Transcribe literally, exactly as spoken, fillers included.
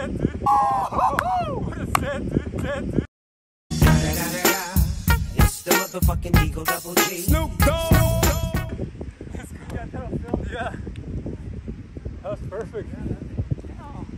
set, dude. What a set, dude. Set, dude. It's the motherfucking Eagle Double G. Snoop Dogg.